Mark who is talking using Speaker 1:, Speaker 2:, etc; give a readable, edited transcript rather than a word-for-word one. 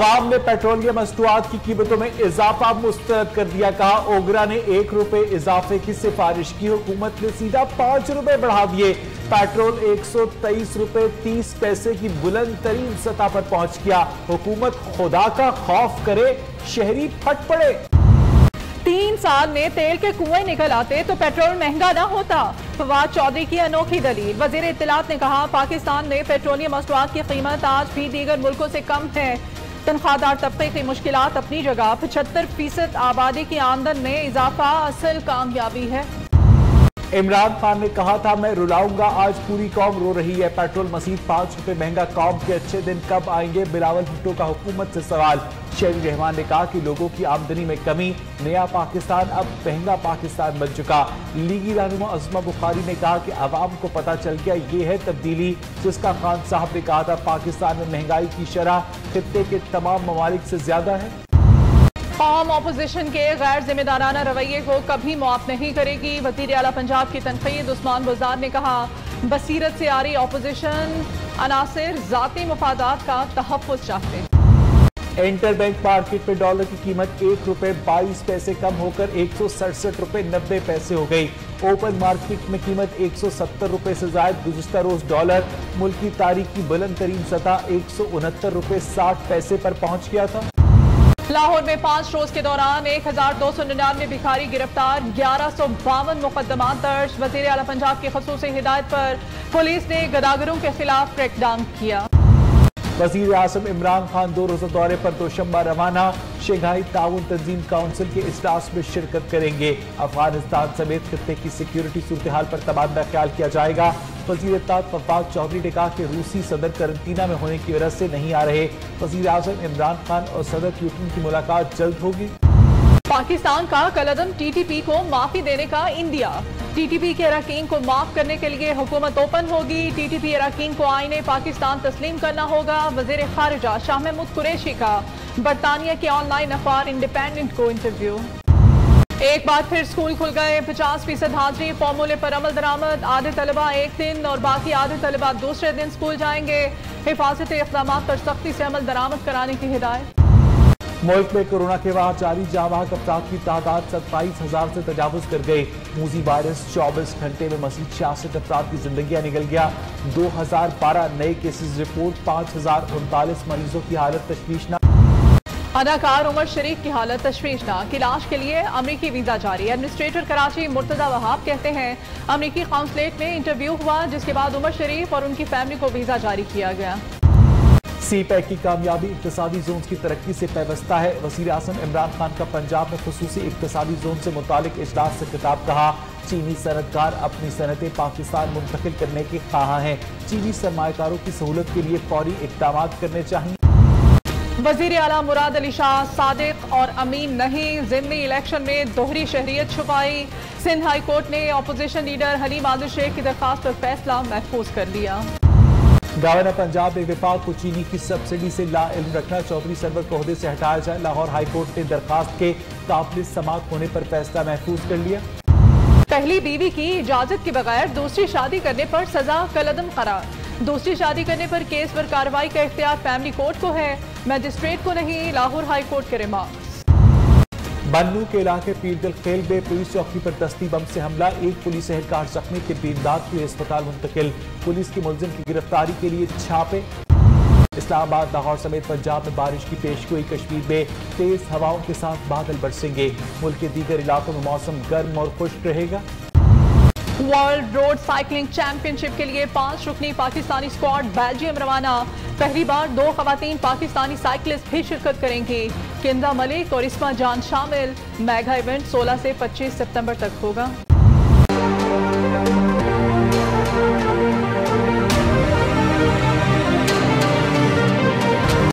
Speaker 1: अवाम ने पेट्रोलियम मसनूआत की कीमतों में इजाफा मुस्तरद कर दिया। कहा ओगरा ने ₹1 इजाफे की सिफारिश की, हुकूमत ने सीधा ₹5 बढ़ा दिए। पेट्रोल ₹123.30 की बुलंद तरीन सतह पर पहुंच गया। हुकूमत खुदा का खौफ करे, शहरी फट पड़े।
Speaker 2: 3 साल में तेल के कुएं निकल आते तो पेट्रोल महंगा ना होता। फवाद चौधरी की अनोखी दलील। वजीर इत्तलात ने कहा पाकिस्तान में पेट्रोलियम मसनूआत की कीमत आज भी दीगर मुल्कों से कम है। तनख्वाहदार तबके की मुश्किलात अपनी जगह, 75% आबादी की आमदन में इजाफा असल कामयाबी है।
Speaker 1: इमरान खान ने कहा था मैं रुलाऊंगा, आज पूरी कौम रो रही है। पेट्रोल मजीद ₹5 महंगा, कौम के अच्छे दिन कब आएंगे? बिलावल भुट्टो का हुकूमत से सवाल। शहरी रहमान ने कहा कि लोगों की आमदनी में कमी, नया पाकिस्तान अब महंगा पाकिस्तान बन चुका। लीगी रहनुमा अज़मा बुखारी ने कहा कि अवाम को पता चल गया ये है तब्दीली जिसका खान साहब ने कहा था पाकिस्तान में महंगाई की शरह खित्ते के तमाम ममालिक से ज्यादा है।
Speaker 2: कौम अपोजिशन के गैर जिम्मेदाराना रवैये को कभी मुआफ नहीं करेगी। वज़ीर आला पंजाब की तनकीद उस्मान बुज़दार ने कहा बसीरत से आ रही अपोजिशन अनासिर जाती मफादात का तहफ़्फ़ुज़ चाहते हैं।
Speaker 1: इंटरबैंक मार्केट में डॉलर की कीमत ₹1.22 कम होकर ₹167.90 हो गई। ओपन मार्केट में कीमत ₹170 से जायद। गुज़िश्ता रोज डॉलर मुल्क की तारीख की बुलंद तरीन सतह ₹169.60 पर पहुंच गया था।
Speaker 2: लाहौर में 5 रोज के दौरान 1299 भिखारी गिरफ्तार, 1152 मुकदमात दर्ज। वज़ीर आला पंजाब की ख़ुसूसी हिदायत पर पुलिस ने गदागरों के खिलाफ क्रैकडाउन किया।
Speaker 1: वज़ीर आज़म इमरान खान 2 रोज़ा दौरे पर दोशंबा रवाना। शंघाई ताउन तंजीम काउंसिल के इजलास में शिरकत करेंगे। अफगानिस्तान समेत खित्ते की सिक्योरिटी सूरत हाल पर तबादला ख्याल किया जाएगा। वज़ीर इत्तलात फवाद चौधरी ने कहा कि रूसी सदर करंटीना में होने की वजह से नहीं आ रहे। वज़ीर आज़म इमरान खान और सदर पुतिन की मुलाकात जल्द होगी।
Speaker 2: पाकिस्तान का कलअदम TTP को माफी देने का इंदिया। TTP के अरकान को माफ करने के लिए हुकूमत ओपन होगी। TTP अरकान को आईने पाकिस्तान तस्लीम करना होगा। वज़ीर खारिजा शाह महमूद कुरैशी का बरतानिया के ऑनलाइन अखबार इंडिपेंडेंट को इंटरव्यू। एक बार फिर स्कूल खुल गए, 50% हाजिरी, फॉर्मूले पर अमल दरामद। आधे तलबा एक दिन और बाकी आधे तलबा दूसरे दिन स्कूल जाएंगे। हिफाजती इक़दामात पर सख्ती से अमल दरामद कराने की हिदायत।
Speaker 1: मुल्क में कोरोना के बाद जारी जहाँ अफराद की तादाद 27,000 से तजावुज कर गई। मूजी वायरस 24 घंटे में मजीद 66 अफराद की जिंदगियां निकल गया। 2012 नए केसेस रिपोर्ट, 5,039 मरीजों की हालत तशवीशनाक।
Speaker 2: अदाकार उमर शरीफ की हालत तशवीशनाक, इलाज के लिए अमरीकी वीजा जारी। एडमिनिस्ट्रेटर कराची मुर्तजा वहाब कहते हैं अमरीकी काउंसलेट में इंटरव्यू हुआ जिसके बाद उमर शरीफ और उनकी फैमिली को वीजा जारी किया गया।
Speaker 1: CPEC की कामयाबी इक्तिसादी जोन की तरक्की से पैवस्ता है। वज़ीर आज़म इमरान खान का पंजाब में खुसूसी इक्तिसादी जोन से मुतालिक इजलास से खिताब। कहा चीनी सनतकार अपनी सनतें पाकिस्तान मुंतकिल करने के ख्वाह हैं। चीनी सरमाएकारों की सहूलत के लिए फौरी इक़दाम करने चाहिए।
Speaker 2: वज़ीर आला मुराद अली शाह सादिक और अमीन नहीं, ज़िमनी इलेक्शन में दोहरी शहरियत छुपाई। सिंध हाई कोर्ट ने अपोजिशन लीडर हलीम आदिल शेख की दरखास्त पर फैसला महफूज कर लिया।
Speaker 1: गवर्नर पंजाब ने विफाक को चीनी की सब्सिडी से लाइल्म रखना, चौधरी सरवर को ओहदे से हटाया जाए। लाहौर हाई कोर्ट ने दरखास्त के काबिल समाअत होने पर फैसला महफूज कर लिया।
Speaker 2: पहली बीवी की इजाजत के बगैर दूसरी शादी करने पर सजा कलअदम करार। दूसरी शादी करने पर केस पर कार्रवाई का इख्तियार फैमिली कोर्ट को है, मैजिस्ट्रेट को नहीं। लाहौर हाई कोर्ट के रिमार्क्स।
Speaker 1: बन्नू के इलाके पीरगल खेल में पुलिस चौकी पर दस्ती बम से हमला, एक पुलिस एहलकार जख्मी, तिब्बी इमदाद के अस्पताल मुंतकिल। पुलिस की मुलजिम की गिरफ्तारी के लिए छापे। इस्लामाबाद लाहौर समेत पंजाब में बारिश की पेशगोई, कश्मीर में तेज हवाओं के साथ बादल बरसेंगे। मुल्क के दीगर इलाकों में मौसम गर्म और खुश्क रहेगा।
Speaker 2: वर्ल्ड रोड साइकिलिंग चैंपियनशिप के लिए 5 रुकनी पाकिस्तानी स्क्वाड बेल्जियम रवाना। पहली बार 2 खवातीन पाकिस्तानी साइकिलिस्ट भी शिरकत करेंगी। किंदा मलिक और इस्मा जान शामिल। मेगा इवेंट 16 से 25 सितंबर तक होगा।